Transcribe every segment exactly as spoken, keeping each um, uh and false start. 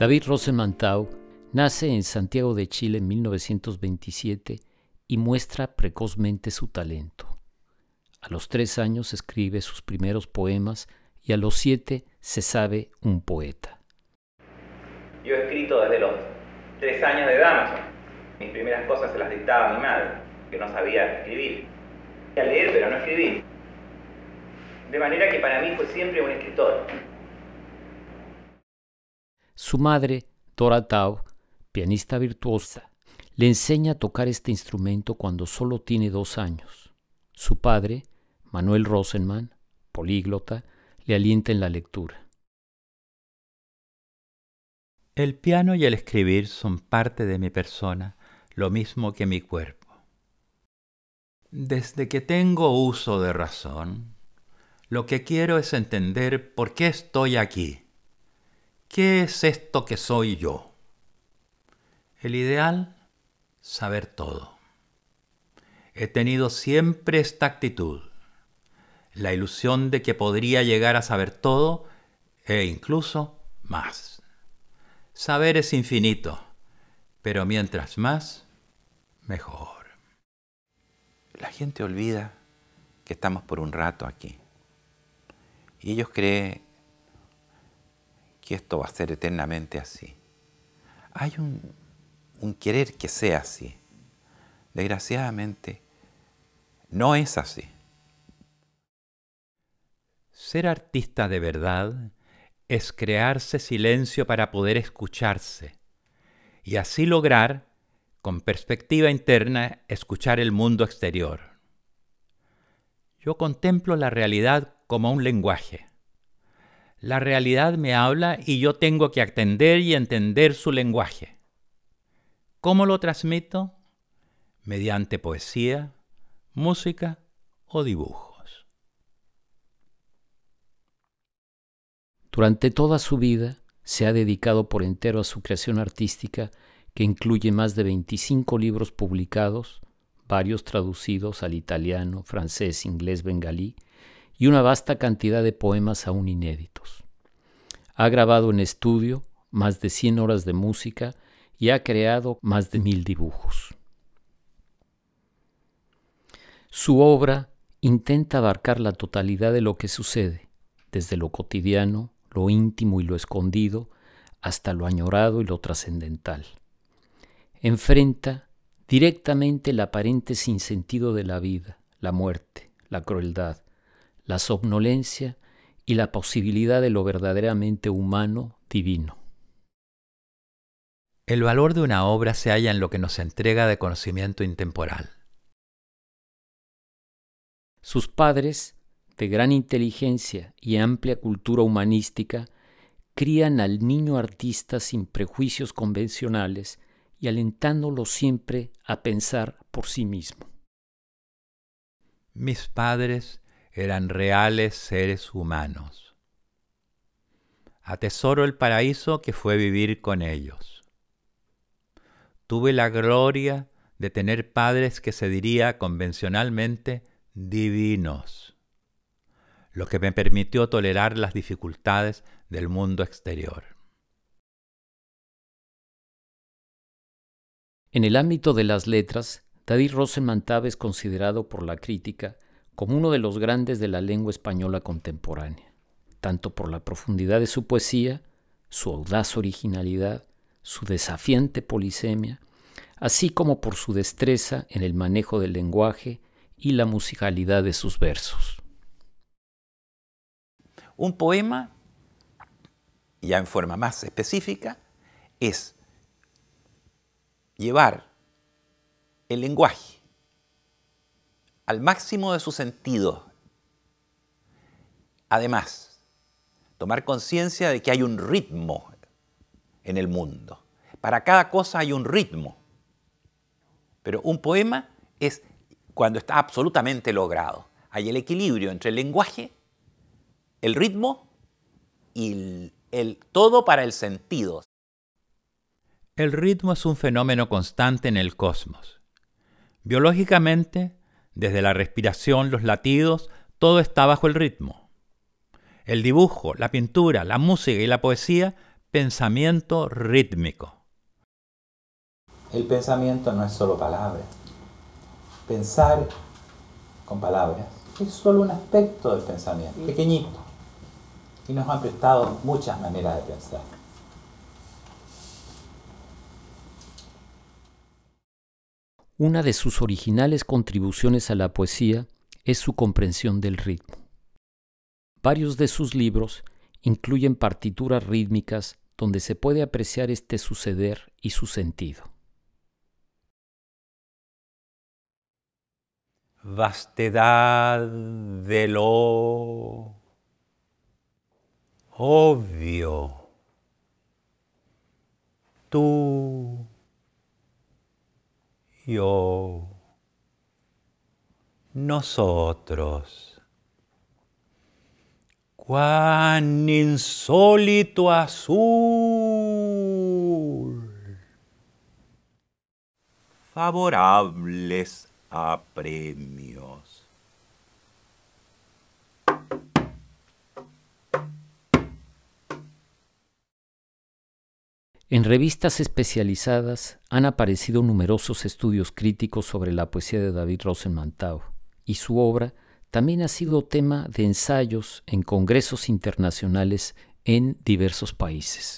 David Rosenman-Taub nace en Santiago de Chile en mil novecientos veintisiete y muestra precozmente su talento. A los tres años escribe sus primeros poemas y a los siete se sabe un poeta. Yo he escrito desde los tres años de edad más o menos. Mis primeras cosas se las dictaba a mi madre, que no sabía escribir. Sabía leer, pero no escribir. De manera que para mí fue siempre un escritor. Su madre, Dora Taub, pianista virtuosa, le enseña a tocar este instrumento cuando solo tiene dos años. Su padre, Manuel Rosenman, políglota, le alienta en la lectura. El piano y el escribir son parte de mi persona, lo mismo que mi cuerpo. Desde que tengo uso de razón, lo que quiero es entender por qué estoy aquí. ¿Qué es esto que soy yo? El ideal, saber todo. He tenido siempre esta actitud, la ilusión de que podría llegar a saber todo e incluso más. Saber es infinito, pero mientras más, mejor. La gente olvida que estamos por un rato aquí. Y ellos creen que esto va a ser eternamente así. Hay un, un querer que sea así. Desgraciadamente, no es así. Ser artista de verdad es crearse silencio para poder escucharse y así lograr, con perspectiva interna, escuchar el mundo exterior. Yo contemplo la realidad como un lenguaje. La realidad me habla y yo tengo que atender y entender su lenguaje. ¿Cómo lo transmito? Mediante poesía, música o dibujos. Durante toda su vida se ha dedicado por entero a su creación artística, que incluye más de veinticinco libros publicados, varios traducidos al italiano, francés, inglés, bengalí, y una vasta cantidad de poemas aún inéditos. Ha grabado en estudio más de cien horas de música y ha creado más de mil dibujos. Su obra intenta abarcar la totalidad de lo que sucede, desde lo cotidiano, lo íntimo y lo escondido, hasta lo añorado y lo trascendental. Enfrenta directamente el aparente sinsentido de la vida, la muerte, la crueldad, la somnolencia y la posibilidad de lo verdaderamente humano, divino. El valor de una obra se halla en lo que nos entrega de conocimiento intemporal. Sus padres, de gran inteligencia y amplia cultura humanística, crían al niño artista sin prejuicios convencionales y alentándolo siempre a pensar por sí mismo. Mis padres eran reales seres humanos. Atesoro el paraíso que fue vivir con ellos. Tuve la gloria de tener padres que se diría convencionalmente divinos, lo que me permitió tolerar las dificultades del mundo exterior. En el ámbito de las letras, David Rosenman-Taub es considerado por la crítica como uno de los grandes de la lengua española contemporánea, tanto por la profundidad de su poesía, su audaz originalidad, su desafiante polisemia, así como por su destreza en el manejo del lenguaje y la musicalidad de sus versos. Un poema, ya en forma más específica, es llevar el lenguaje al máximo de su sentido. Además, tomar conciencia de que hay un ritmo en el mundo. Para cada cosa hay un ritmo. Pero un poema es cuando está absolutamente logrado. Hay el equilibrio entre el lenguaje, el ritmo y el, el todo para el sentido. El ritmo es un fenómeno constante en el cosmos. Biológicamente, desde la respiración, los latidos, todo está bajo el ritmo. El dibujo, la pintura, la música y la poesía pensamiento rítmico. El pensamiento no es solo palabras. Pensar con palabras es solo un aspecto del pensamiento, pequeñito. Y nos han prestado muchas maneras de pensar. Una de sus originales contribuciones a la poesía es su comprensión del ritmo. Varios de sus libros incluyen partituras rítmicas donde se puede apreciar este suceder y su sentido. Vastedad de lo obvio. Tú, yo, nosotros. Cuán insólito azul. Favorables a premios. En revistas especializadas han aparecido numerosos estudios críticos sobre la poesía de David Rosenmantau, y su obra también ha sido tema de ensayos en congresos internacionales en diversos países.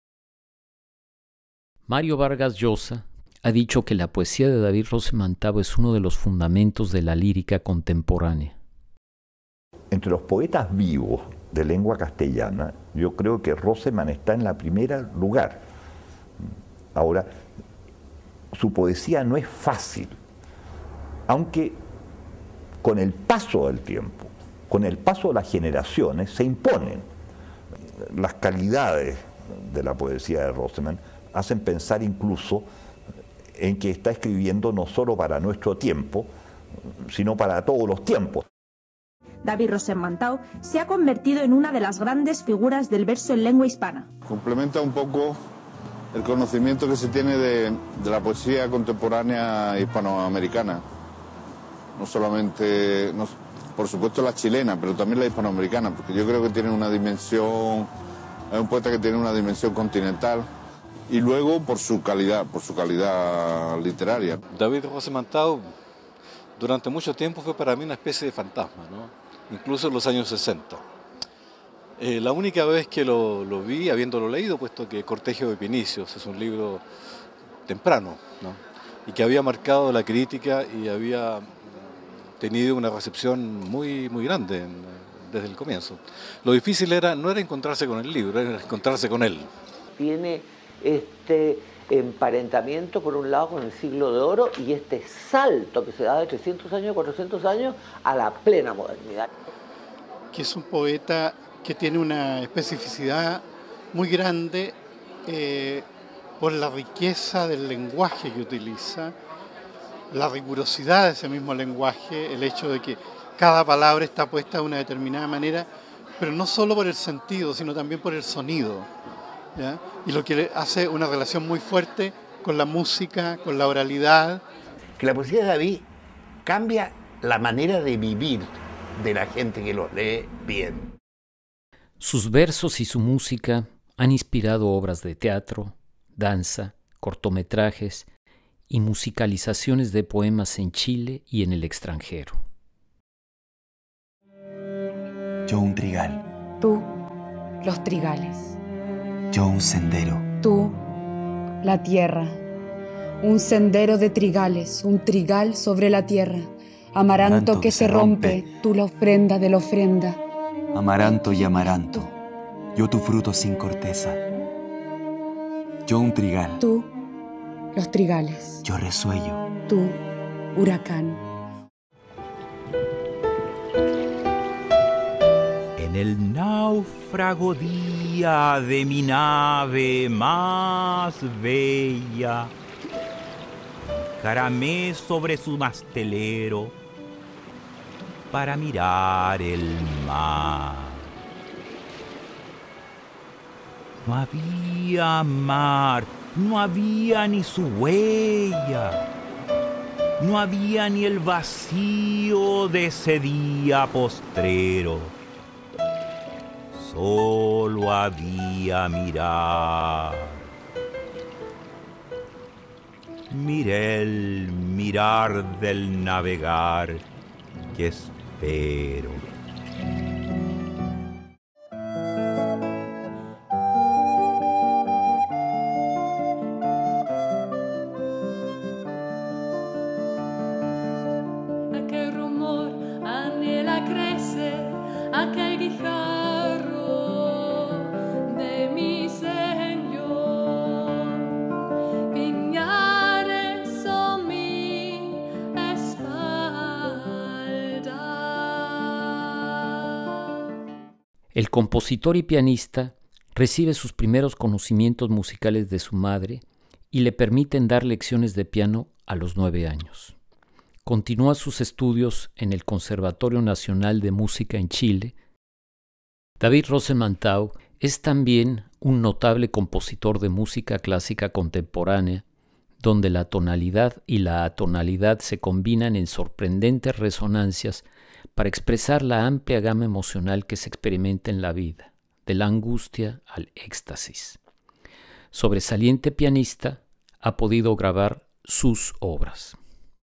Mario Vargas Llosa ha dicho que la poesía de David Rosenmantau es uno de los fundamentos de la lírica contemporánea. Entre los poetas vivos de lengua castellana, yo creo que Rosenman está en el primer lugar. Ahora, su poesía no es fácil, aunque con el paso del tiempo, con el paso de las generaciones, se imponen. Las calidades de la poesía de Rosenman hacen pensar incluso en que está escribiendo no solo para nuestro tiempo, sino para todos los tiempos. David Rosenmantau se ha convertido en una de las grandes figuras del verso en lengua hispana. Complementa un poco el conocimiento que se tiene de, de la poesía contemporánea hispanoamericana. No solamente, no, por supuesto la chilena, pero también la hispanoamericana, porque yo creo que tiene una dimensión, es un poeta que tiene una dimensión continental. Y luego por su calidad, por su calidad literaria. David Rosenmantau durante mucho tiempo fue para mí una especie de fantasma, ¿no? Incluso en los años sesenta. Eh, la única vez que lo, lo vi, habiéndolo leído, puesto que Cortejo de Pinicios es un libro temprano, ¿no? Y que había marcado la crítica y había tenido una recepción muy, muy grande en, desde el comienzo. Lo difícil era, no era encontrarse con el libro, era encontrarse con él. Tiene este emparentamiento por un lado con el siglo de oro y este salto que se da de trescientos años, cuatrocientos años a la plena modernidad. Que es un poeta que tiene una especificidad muy grande eh, por la riqueza del lenguaje que utiliza, la rigurosidad de ese mismo lenguaje, el hecho de que cada palabra está puesta de una determinada manera, pero no solo por el sentido, sino también por el sonido, ¿ya? Y lo que hace una relación muy fuerte con la música, con la oralidad. Que la poesía de David cambia la manera de vivir de la gente que los lee bien. Sus versos y su música han inspirado obras de teatro, danza, cortometrajes y musicalizaciones de poemas en Chile y en el extranjero. Yo un trigal. Tú, los trigales. Yo un sendero. Tú, la tierra. Un sendero de trigales, un trigal sobre la tierra. Amaranto, amaranto que, que se rompe, rompe, tú la ofrenda de la ofrenda. Amaranto y amaranto, yo tu fruto sin corteza. Yo un trigal. Tú, los trigales. Yo resuello. Tú, huracán. En el náufrago día de mi nave más bella, caramé sobre su mastelero para mirar el mar. No había mar, no había ni su huella, no había ni el vacío de ese día postrero. solo había mirar. Miré el mirar del navegar que espero. Aquel rumor anhela crece, aquel guijarro de mi Señor. Piñares son mi espalda. El compositor y pianista recibe sus primeros conocimientos musicales de su madre y le permiten dar lecciones de piano a los nueve años. Continúa sus estudios en el Conservatorio Nacional de Música en Chile. David Rosenmantau es también un notable compositor de música clásica contemporánea, donde la tonalidad y la atonalidad se combinan en sorprendentes resonancias para expresar la amplia gama emocional que se experimenta en la vida, de la angustia al éxtasis. Sobresaliente pianista, ha podido grabar sus obras.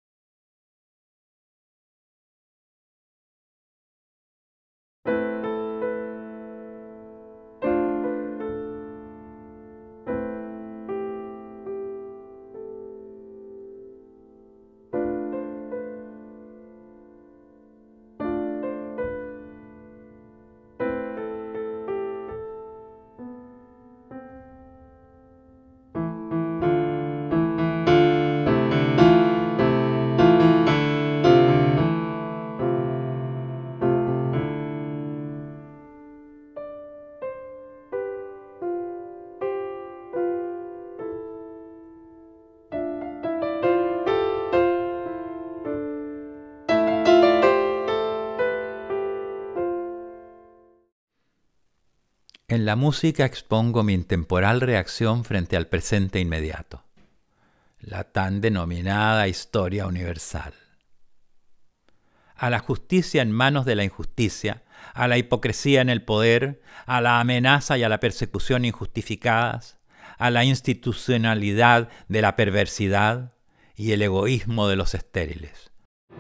En la música expongo mi intemporal reacción frente al presente inmediato, la tan denominada historia universal. A la justicia en manos de la injusticia, a la hipocresía en el poder, a la amenaza y a la persecución injustificadas, a la institucionalidad de la perversidad y el egoísmo de los estériles.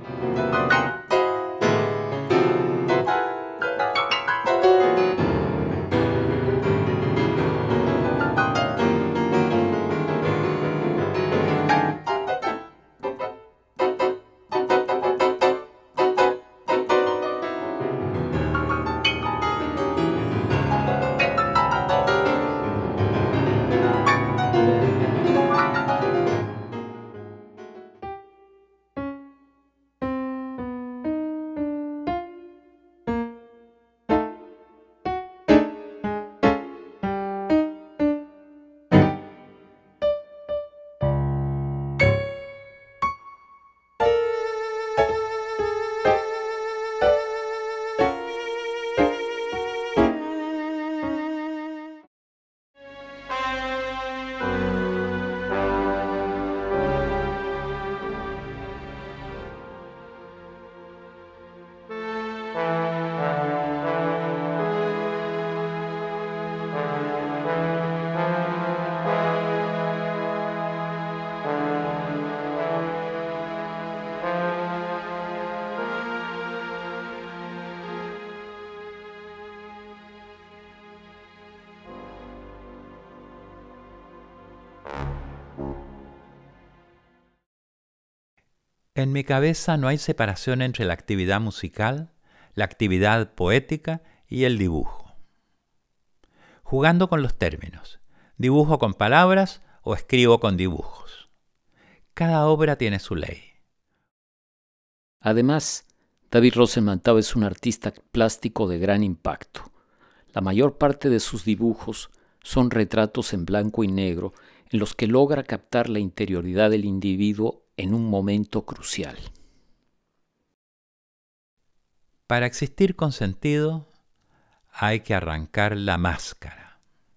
En mi cabeza no hay separación entre la actividad musical, la actividad poética y el dibujo. Jugando con los términos, dibujo con palabras o escribo con dibujos. Cada obra tiene su ley. Además, David Rosenmantau es un artista plástico de gran impacto. La mayor parte de sus dibujos son retratos en blanco y negro en los que logra captar la interioridad del individuo en un momento crucial. Para existir con sentido, hay que arrancar la máscara.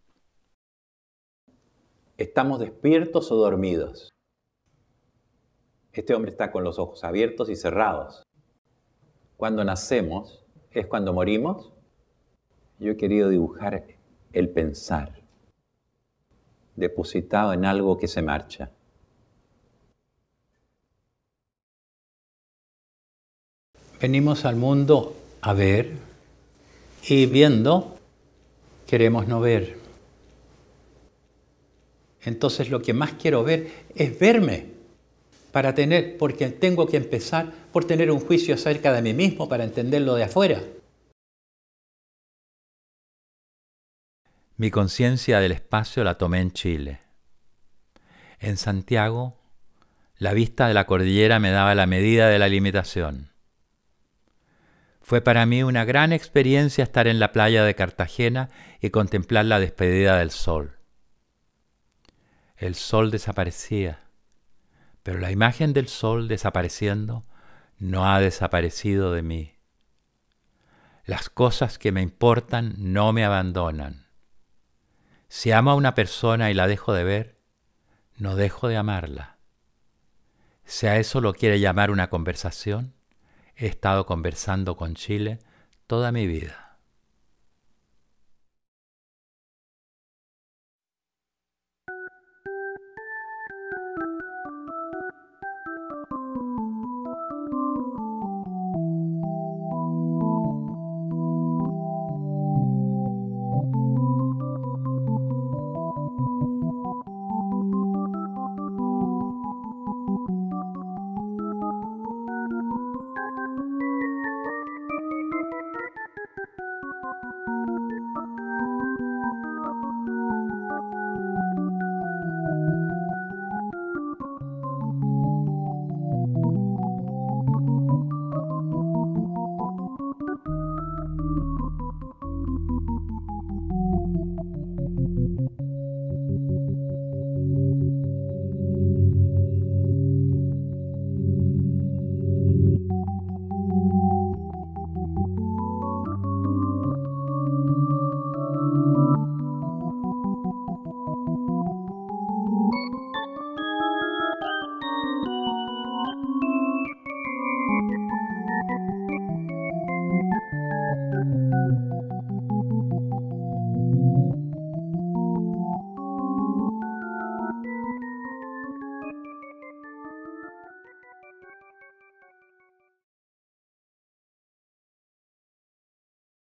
¿Estamos despiertos o dormidos? Este hombre está con los ojos abiertos y cerrados. Cuando nacemos, ¿es cuando morimos? Yo he querido dibujar el pensar, depositado en algo que se marcha. Venimos al mundo a ver y viendo queremos no ver. Entonces lo que más quiero ver es verme para tener, porque tengo que empezar por tener un juicio acerca de mí mismo para entenderlo de afuera. Mi conciencia del espacio la tomé en Chile. En Santiago, la vista de la cordillera me daba la medida de la limitación. Fue para mí una gran experiencia estar en la playa de Cartagena y contemplar la despedida del sol. El sol desaparecía, pero la imagen del sol desapareciendo no ha desaparecido de mí. Las cosas que me importan no me abandonan. Si amo a una persona y la dejo de ver, no dejo de amarla. Si a eso lo quiere llamar una conversación, he estado conversando con Chile toda mi vida.